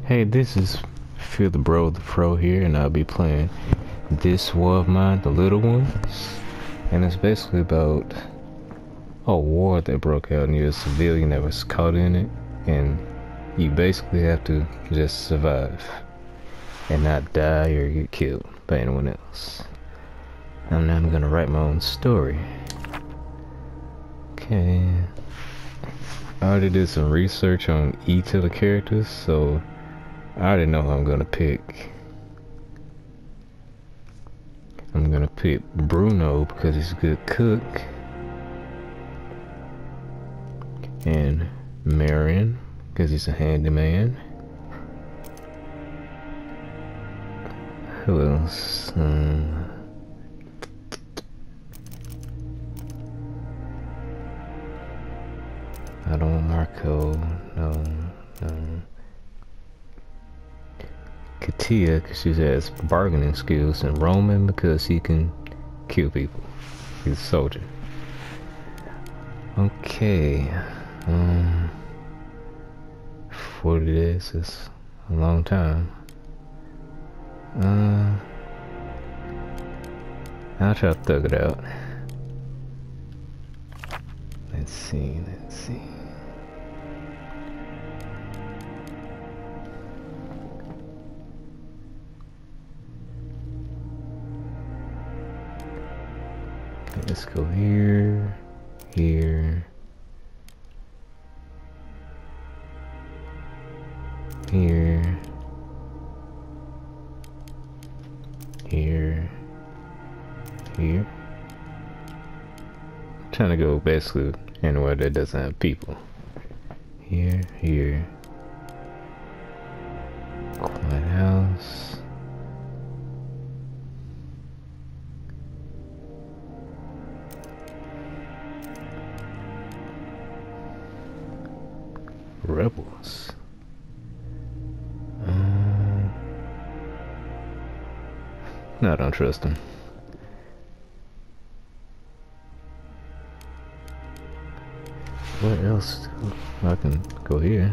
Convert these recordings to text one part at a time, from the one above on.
Hey, this is Feel the Bro the Pro here, and I'll be playing This War of Mine, The Little Ones. And it's basically about a war that broke out, and you're a civilian that was caught in it, and you basically have to just survive and not die or get killed by anyone else. And now I'm gonna write my own story. Okay. I already did some research on each of the characters, so I already know who I'm gonna pick. I'm gonna pick Bruno because he's a good cook, and Marion because he's a handyman. Who else? I don't want Marco. No. Katia because she has bargaining skills, and Roman because he can kill people. He's a soldier. Okay. 40 days is a long time. I'll try to thug it out. Let's see. Okay, let's go here, here, here, here, here. I'm trying to go basically anywhere that doesn't have people. Here, here. Quiet house. Rebels. No, I don't trust them. Where else? I can go here.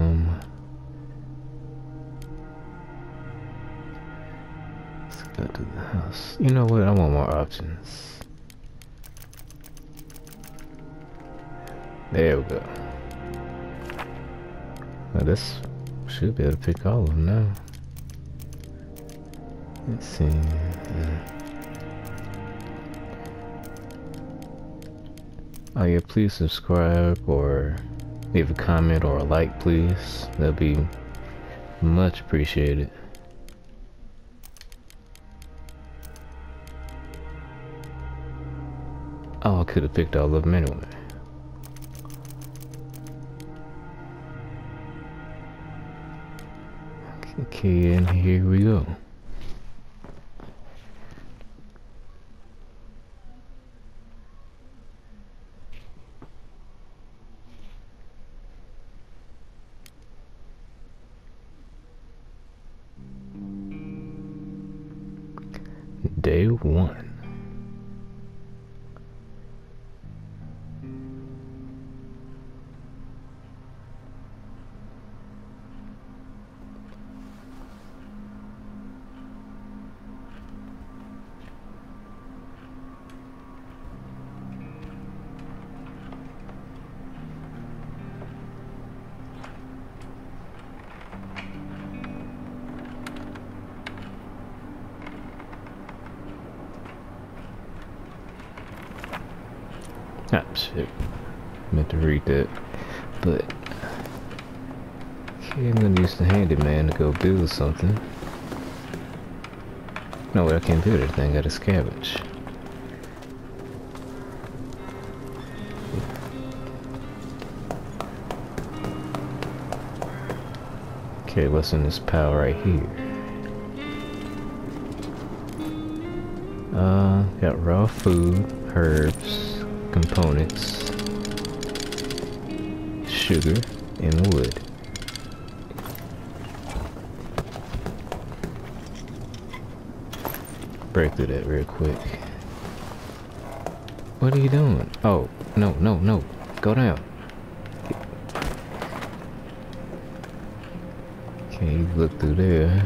Let's go to the house. You know what? I want more options. There we go. Well, this should be able to pick all of them now. Let's see. Oh yeah, please subscribe or leave a comment or a like, please. That'd be much appreciated. Oh, I could have picked all of them anyway. Okay, and here we go. Day 1. Ah, shit. Meant to read that. But okay, I'm gonna use the handyman to go build something. No way, I can't build anything, I gotta scavenge. Okay, what's in this pile right here? Got raw food, herbs, components, sugar, and wood. Break through that real quick. What are you doing? Oh, no. Go down. Okay, look through there.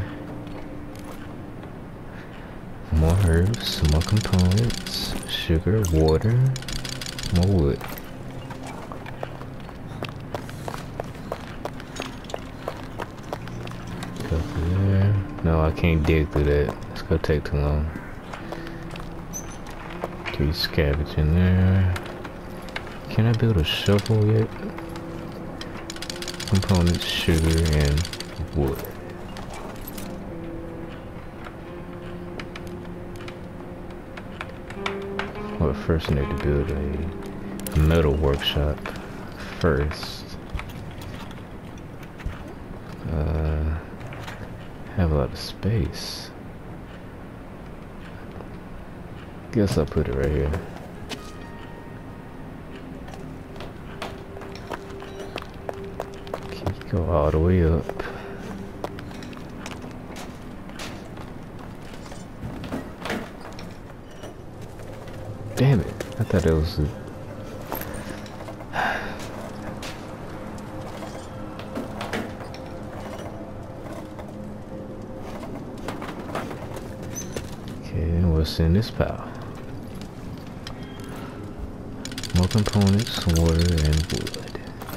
More herbs, more components, sugar, water, more wood. Go through there. No, I can't dig through that. It's gonna take too long. Okay, scavenge in there. Can I build a shovel yet? Components, sugar, and wood. Well, first I need to build a metal workshop first. Have a lot of space. Guess I'll put it right here. Okay, go all the way up. Damn it, I thought it was okay, what's in this pile? More components, water, and wood.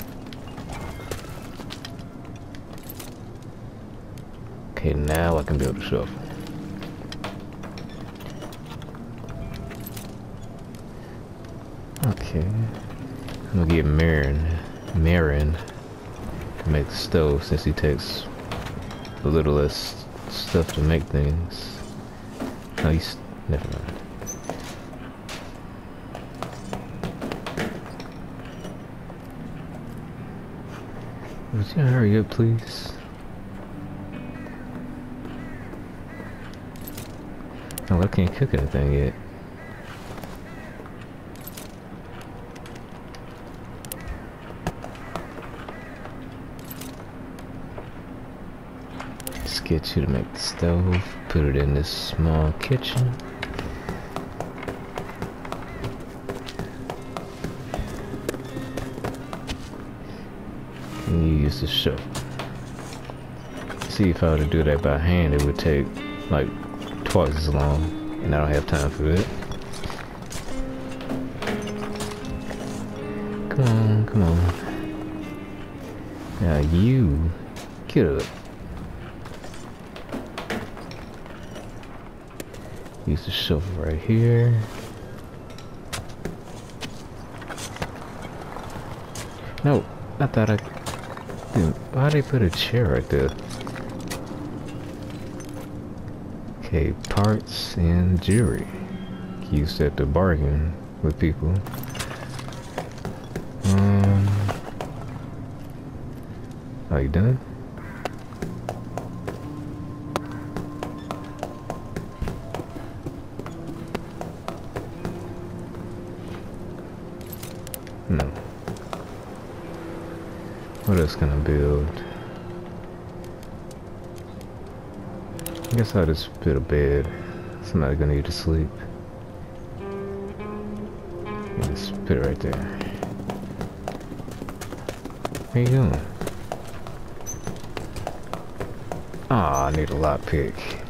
Okay, now I can build a shovel. Okay, I'm gonna get Marin to make the stove since he takes a little less stuff to make things. No, he's never mind. Would you hurry up, please? Oh, I can't cook anything yet. Let's get you to make the stove. Put it in this small kitchen. And you use the shovel. See, if I were to do that by hand, it would take like twice as long, and I don't have time for it. Come on, come on. Now you get up. Use the shovel right here. No, I thought I... Dude, why'd they put a chair right there? Okay, parts and jewelry. Use that to bargain with people. Are you done? No. What else can I build? I guess I'll just build a bed. Somebody's gonna need to sleep. Just put it right there. What are you doing? Ah, I need a lockpick.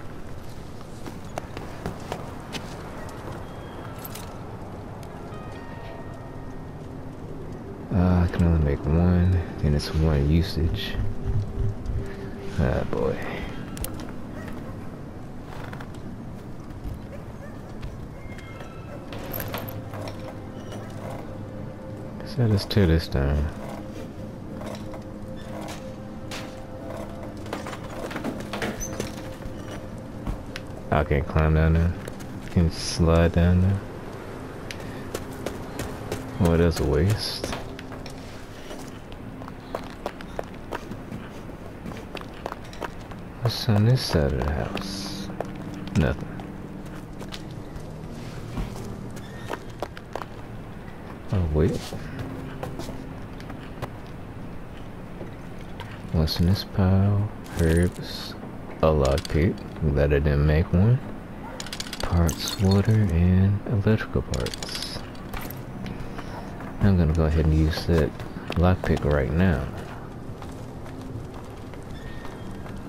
I can only make one, and it's one usage. Ah, boy. So let's tear this down. I can't climb down there. I can slide down there. Oh, that's a waste. What's on this side of the house? Nothing. Oh, wait. What's in this pile? Herbs. A lockpick. Glad I didn't make one. Parts, water, and electrical parts. I'm gonna go ahead and use that lockpick right now.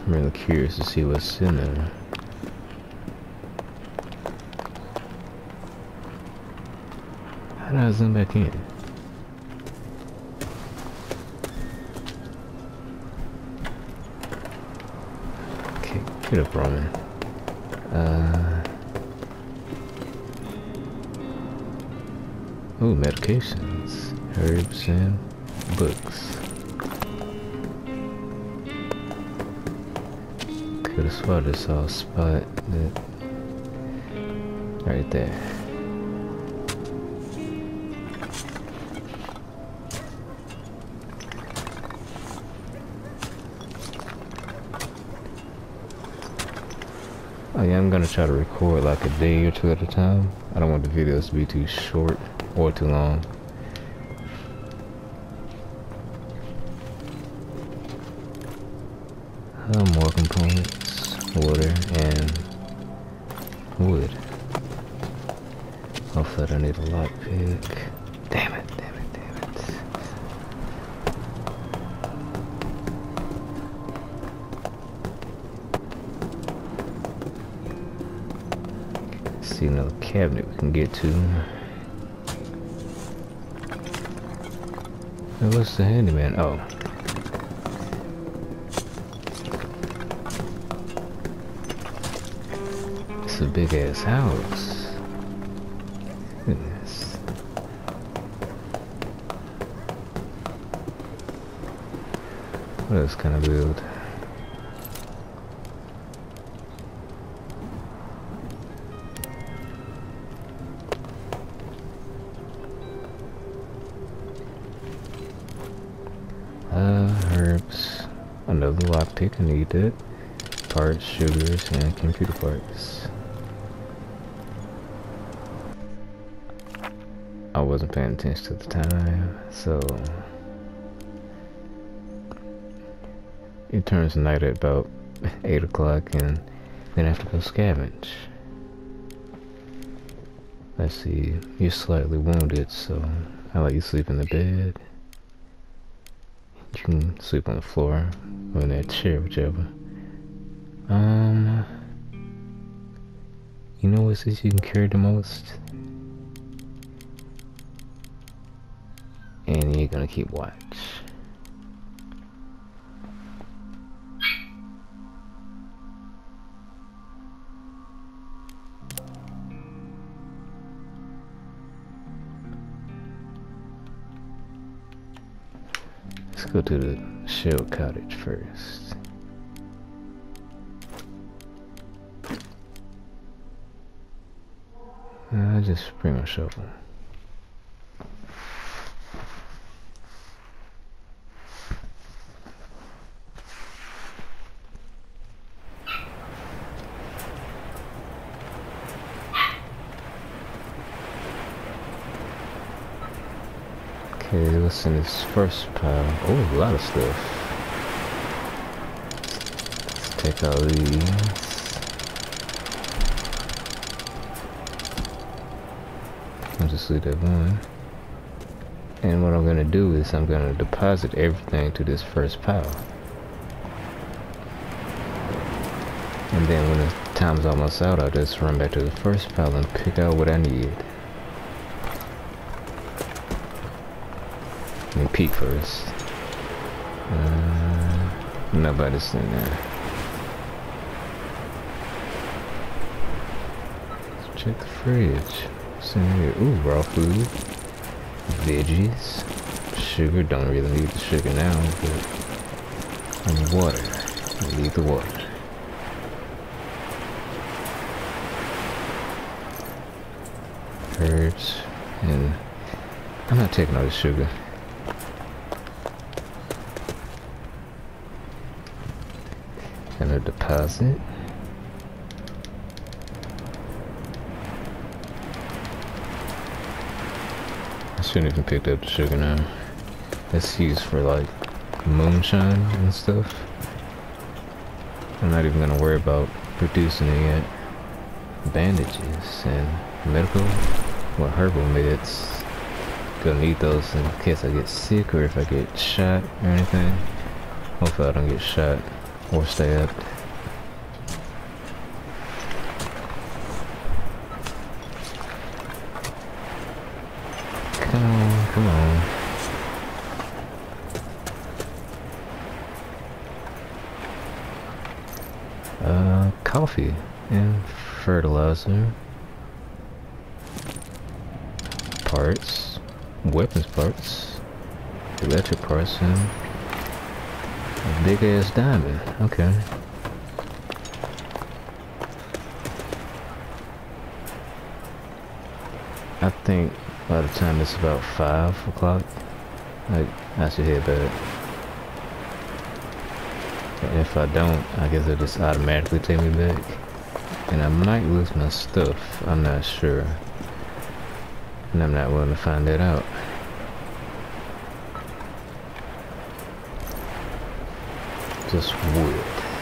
I'm really curious to see what's in there. How do I zoom back in? Okay, get up, Roman. Ooh, medications, herbs, and books. Could have swore I saw a spot that right there. Oh yeah, I'm gonna try to record like a day or two at a time. I don't want the videos to be too short or too long. More components, water, and wood. Hopefully I don't need a lockpick. Damn it, damn it, damn it. See another cabinet we can get to. Hey, what's the handyman? Oh. It's a big ass house. Goodness. What else can I build? Herbs. Another lockpick, I need that. Parts, sugars, and computer parts. I wasn't paying attention at the time, so it turns night at about 8 o'clock, and then I have to go scavenge. Let's see, you're slightly wounded, so I'll let you sleep in the bed. You can sleep on the floor or in that chair, whichever. You know what says you can carry the most? And you're gonna keep watch. Let's go to the shell cottage first. I'll just bring my shovel. Okay, what's in this first pile? Oh, a lot of stuff. Let's take all these. I'll just leave that one. And what I'm gonna do is I'm gonna deposit everything to this first pile. And then when the time's almost out, I'll just run back to the first pile and pick out what I need. Let me peek first. Nobody's in there. Let's check the fridge. What's in here? Ooh, raw food. Veggies. Sugar. Don't really need the sugar now, but... And water. I need the water. Herbs. And... I'm not taking all the sugar. And a deposit. I shouldn't even picked up the sugar now. That's used for like moonshine and stuff. I'm not even gonna worry about producing it yet. Bandages and medical, well, herbal meds. Gonna need those in case I get sick or if I get shot or anything. Hopefully I don't get shot. Or stabbed. Come on, come on. Coffee and fertilizer. Parts. Weapons parts. Electric parts and a big ass diamond. Okay. I think by the time it's about 5 o'clock, I should head back. And if I don't, I guess it'll just automatically take me back. And I might lose my stuff. I'm not sure. And I'm not willing to find that out. Just wood.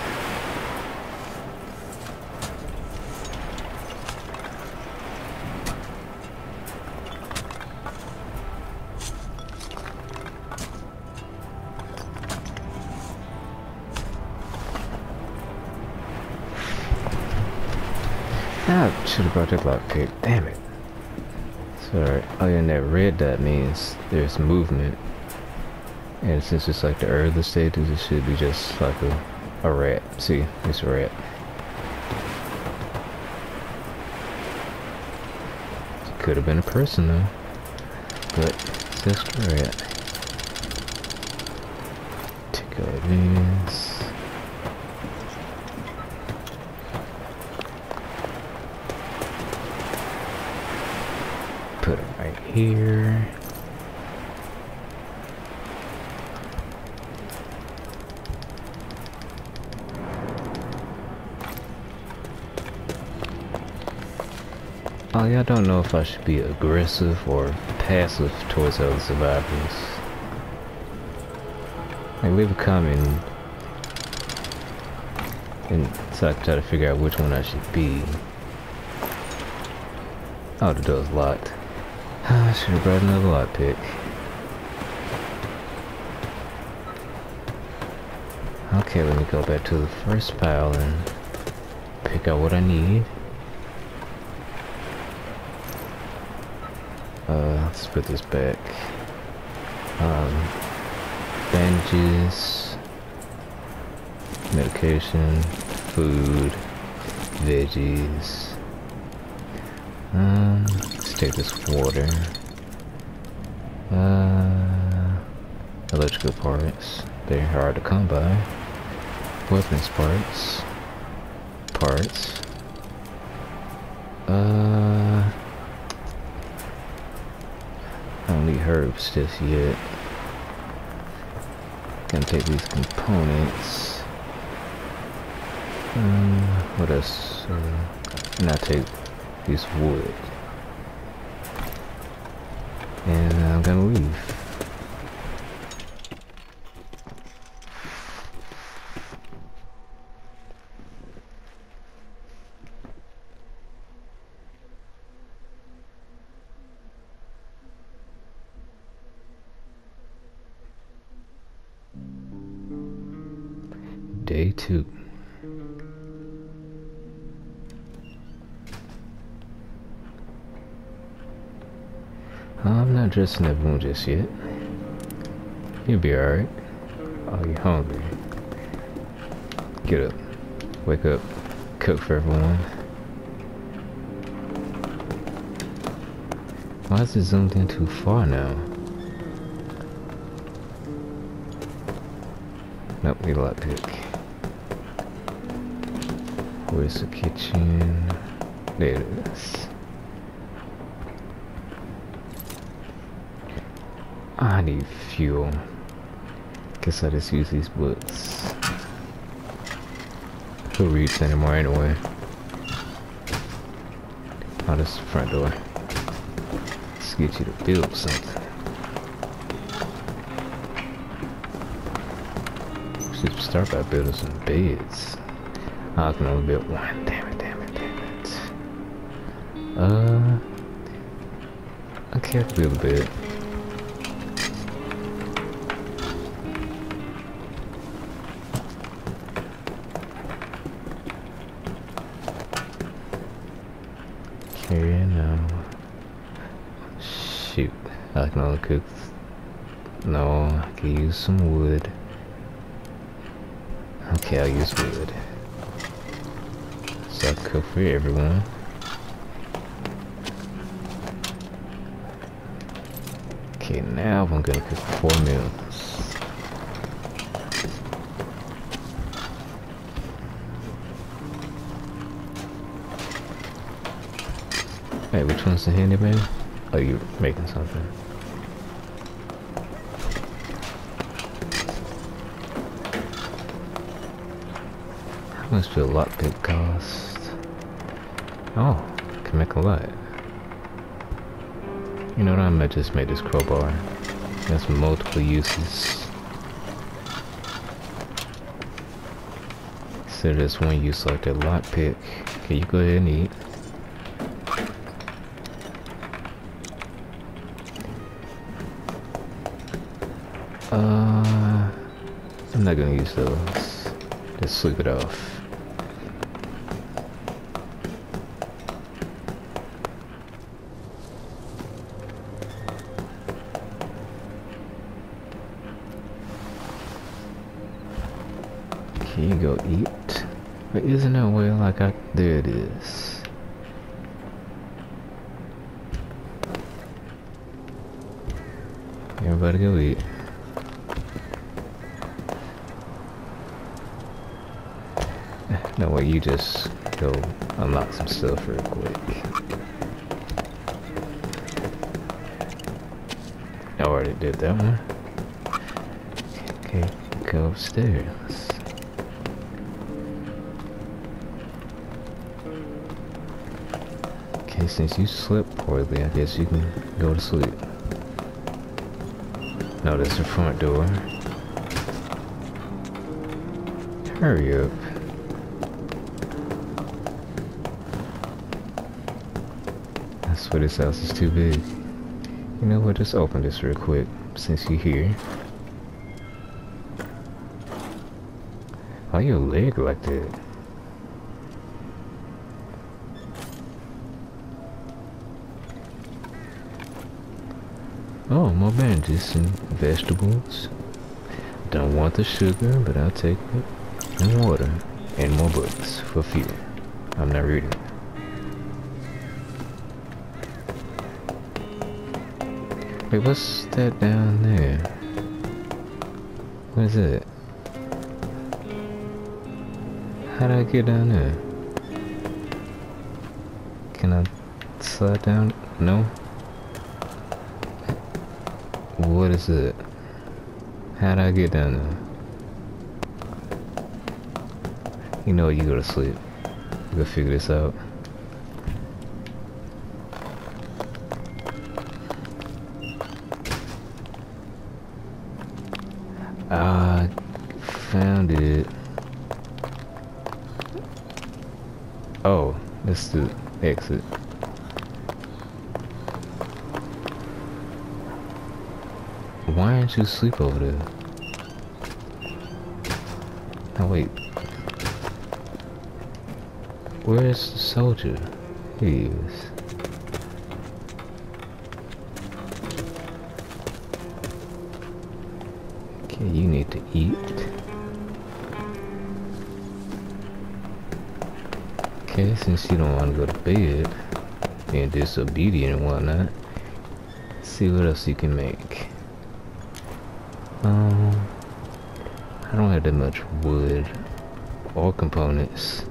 I should have brought that lockpick. Damn it. Sorry. Oh yeah, and that red dot means there's movement. And since it's like the early stages, it should be just like a rat. See, it's a rat. Could have been a person though, but it's just a rat. Take all these. Put it right here. Oh yeah, I don't know if I should be aggressive or passive towards other survivors. Like, leave a comment and so I can try to figure out which one I should be. Oh, the door's locked. I should have brought another lockpick. Okay, let me go back to the first pile and pick out what I need. Let's put this back. Bandages, medication, food, veggies. Let's take this water. Electrical parts. They're hard to come by. Weapons parts. Parts. I don't need herbs just yet. Gonna take these components. What else? And I take this wood. And I'm gonna leave. Day 2. I'm not dressing that wound just yet. You'll be alright. Oh, you're hungry. Get up. Wake up. Cook for everyone. Why is it zoomed in too far now? Nope, need a lockpick. Where's the kitchen? There it is. I need fuel. Guess I just use these books. Who reads anymore anyway? Oh, this is the front door. Let's get you to build something. Should start by building some beds. I can only build one. Damn it, damn it, damn it. Okay, I can build a bed. Shoot, I can only cook. No, I can use some wood. Okay, I'll use wood. So I cook for everyone. Okay, now I'm gonna cook 4 meals. Hey, which one's the handyman? Oh, you're making something. How much do a lockpick cost? Oh, can make a lot. You know what, I might just make this crowbar. It has multiple uses. So there's one use like that lockpick. Okay, you go ahead and eat. I'm not gonna use those. Just sleep it off. Can you go eat? But isn't that way like there it is. Everybody go eat. No way, you just go unlock some stuff real quick. I already did that one. Okay, go upstairs. Okay, since you slept poorly, I guess you can go to sleep. No, that's the front door. Hurry up. I swear this house is too big. You know what, just open this real quick, since you're here. Why your leg like that? Oh, more bandages and vegetables. Don't want the sugar, but I'll take it. And water. And more books for few. I'm not reading. Wait, what's that down there? What is it? How do I get down there? Can I slide down? No? What is it? How do I get down there? You know, you go to sleep. You go figure this out. I found it. Oh, that's the exit. Why aren't you asleep over there? Oh wait. Where's the soldier? Here he is. Okay, you need to eat. Okay, since you don't want to go to bed, being disobedient and whatnot, let's see what else you can make. I don't have that much wood or components.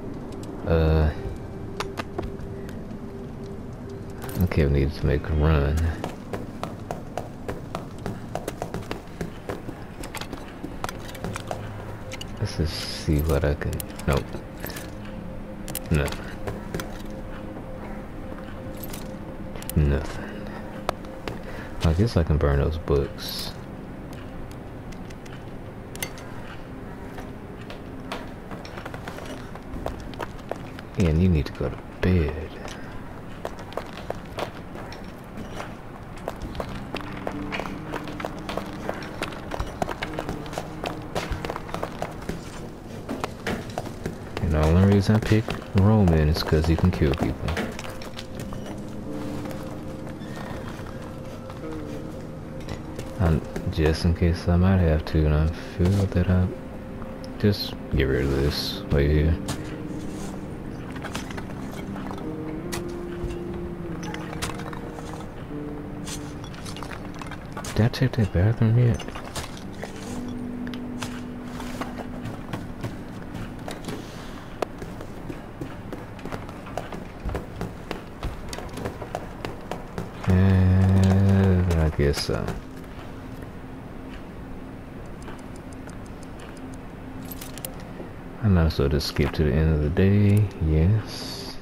Okay, I need to make a run. Let's just see what I can. Nope. Nothing. Nothing. I guess I can burn those books. And you need to go to bed. And the only reason I picked Roman is because he can kill people. Just in case I might have to, and I feel that I just get rid of this right here. Did I check that bathroom yet? I guess so. I might as well just skip to the end of the day. Yes.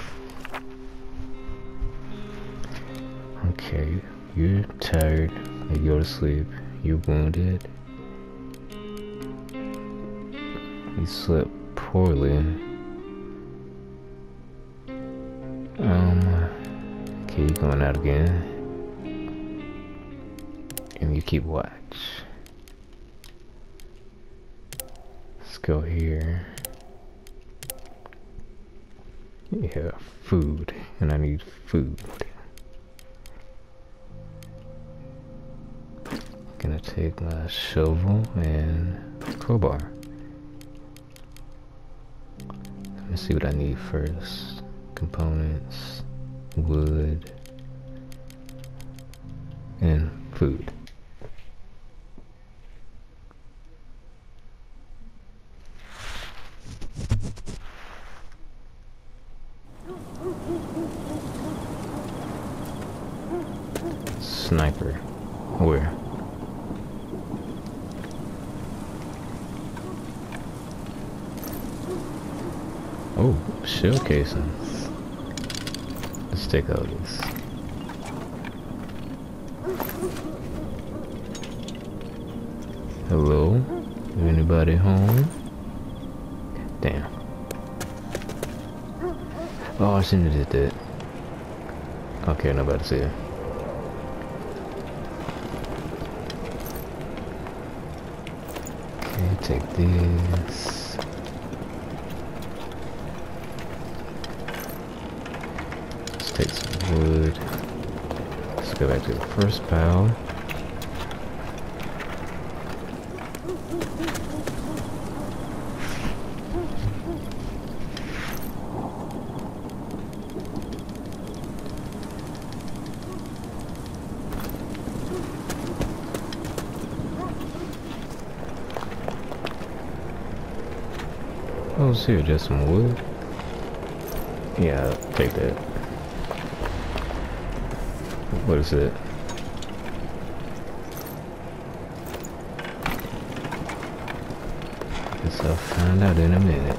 Okay, you're tired. You go to sleep. You're wounded. You slept poorly. Okay, you're going out again. And you keep watch. Let's go here. Yeah, food. And I need food. Gonna take my shovel and crowbar. Let me see what I need first. Components, wood, and food. Sniper. Where? Oh, shell casings. Let's take all this. Hello? Anybody home? Damn. Oh, I shouldn't have did that. Okay, nobody's here. Okay, take this. Let's take some wood. Let's go back to the first pile. Oh, here, just some wood. Yeah, I'll take that. What is it? Guess I'll find out in a minute.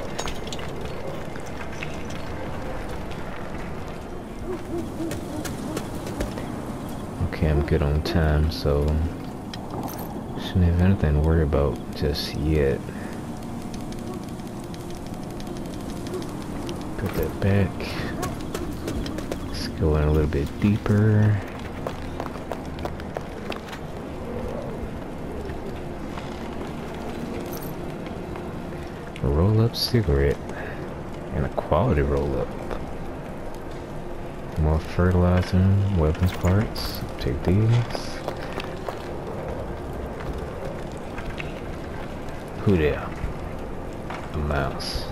Okay, I'm good on time, so shouldn't have anything to worry about just yet. Put that back. Let's go in a little bit deeper. A roll-up cigarette. And a quality roll-up. More fertilizer, weapons parts. Take these. Who there? A mouse.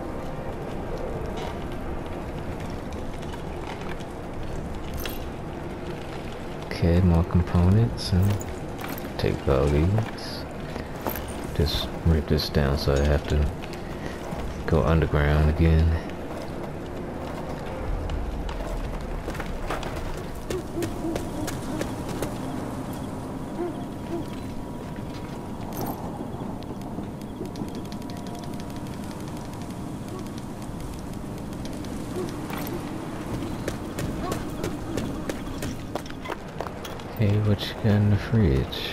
Okay, more components, and take all these. Just rip this down so I have to go underground again. Okay, what you got in the fridge?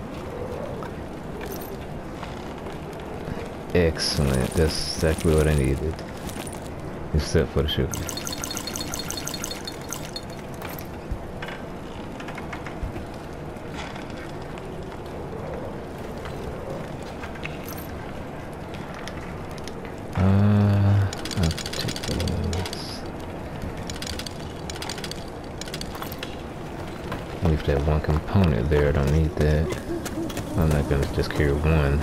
Excellent, that's exactly what I needed. Except for the sugar. I'll take those. Leave that one component there, I don't need that. I'm not gonna just carry one.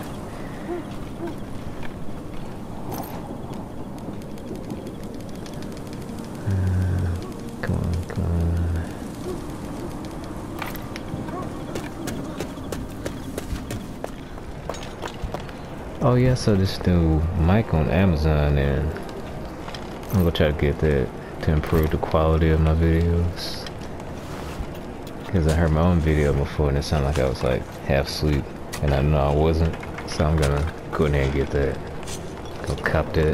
Come on, come on. Oh yeah, so this new mic on Amazon, and I'm gonna try to get that to improve the quality of my videos. Because I heard my own video before and it sounded like I was like half asleep, and I know I wasn't, so I'm gonna go in there and get that. Go cop that.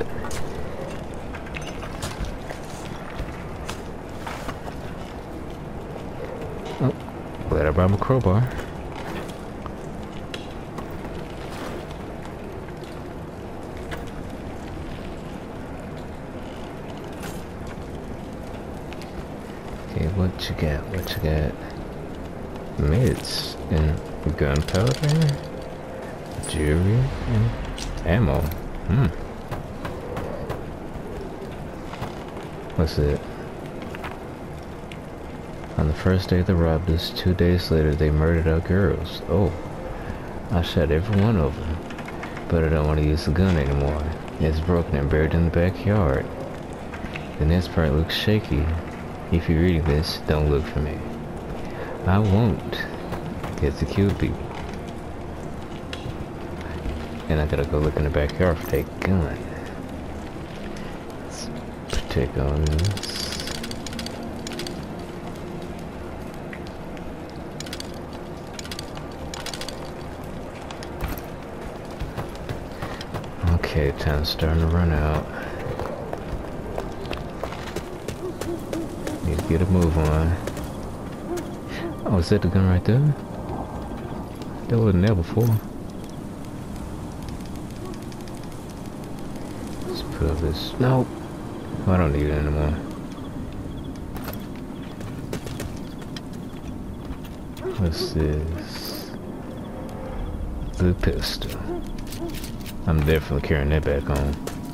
Oh, glad I brought my crowbar. Okay, what you got? What you got? Meds and gunpowder, jewelry, and ammo. What's it? On the first day they robbed us, 2 days later they murdered our girls. Oh, I shot every one of them, but I don't want to use the gun anymore. It's broken and buried in the backyard. The next part looks shaky. If you're reading this, don't look for me. I won't get to kill people. And I gotta go look in the backyard for that gun. Let's protect all this. Okay, time's starting to run out. Need to get a move on. Oh, is that the gun right there? That wasn't there before. Let's put up this. Nope. Oh, I don't need it anymore. What's this? Blue pistol. I'm definitely carrying that back home.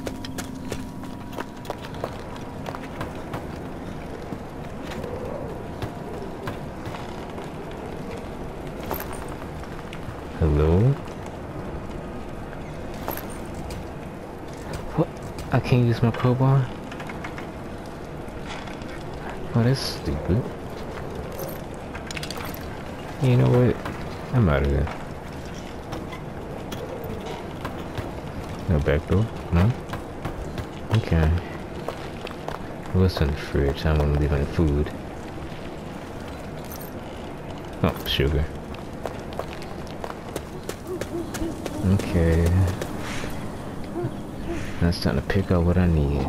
Hello? What? I can't use my crowbar? Oh, that's stupid. You know what? I'm out of here. No back door? No? Okay. What's in the fridge? I don't want to leave any food. Oh, sugar. Okay. Now it's time to pick out what I need.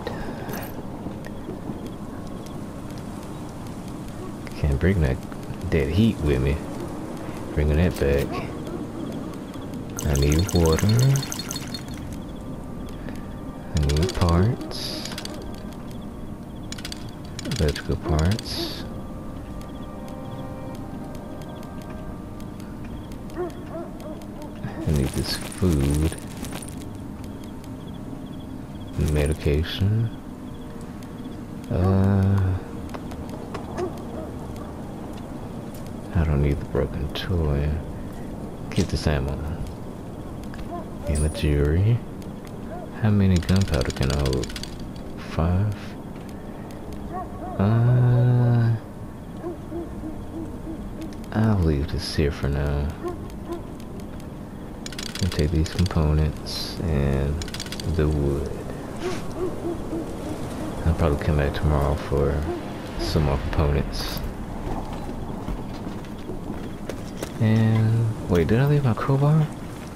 Can't bring that heat with me. Bringing that back. I need water. I need parts. Electrical parts. I need this food. Medication. I don't need the broken toy. Get this ammo. And the jewelry. How many gunpowder can I hold? 5? I'll leave this here for now. I'll take these components and the wood. I'll probably come back tomorrow for some more components. And wait, did I leave my crowbar?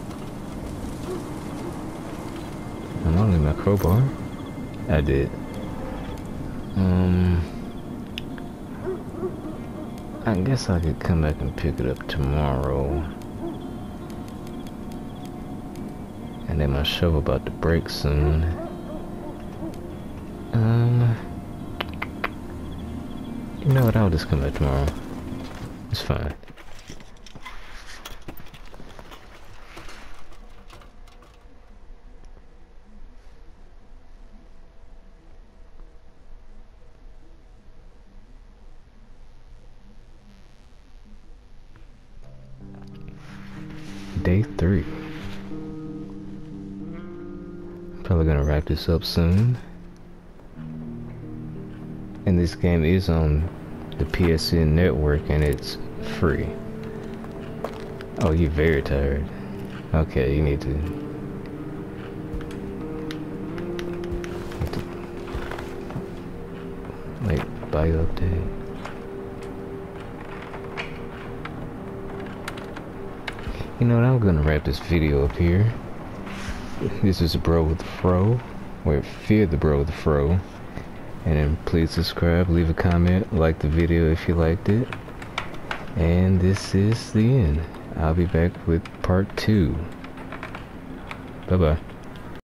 I'm gonna leave my crowbar. I did. I guess I could come back and pick it up tomorrow. And then my shovel about to break soon. You know what? I'll just come back tomorrow. It's fine. day 3. Probably gonna wrap this up soon. And this game is on the PSN network and it's free. Oh, you're very tired. Okay, you need to like bio update. You know what, I'm gonna wrap this video up here. This is Bro with the Fro, or Fear the Bro with the Fro. And then please subscribe, leave a comment, like the video if you liked it. And this is the end. I'll be back with part 2. Bye bye.